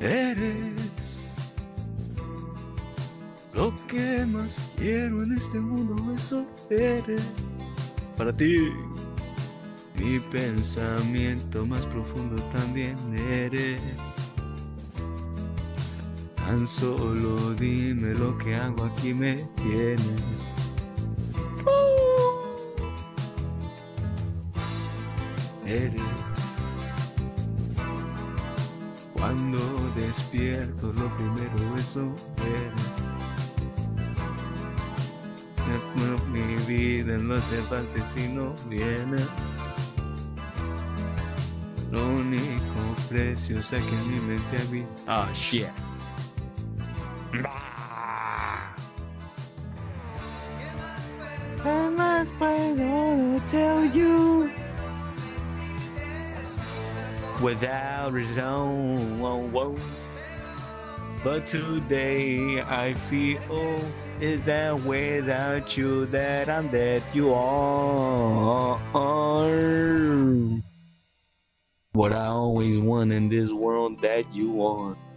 Eres lo que más quiero en este mundo, eso eres. Para ti, mi pensamiento más profundo también eres. Tan solo dime lo que hago aquí me tienes. Eres. Cuando despierto lo primero eso eres. Mi vida no hace falta si no vienes. Lo único precioso que en mi mente habita. Ah, shit. And I wanna tell you without reason, but today I feel is that without you that I'm dead. You are what I always want in this world that you are.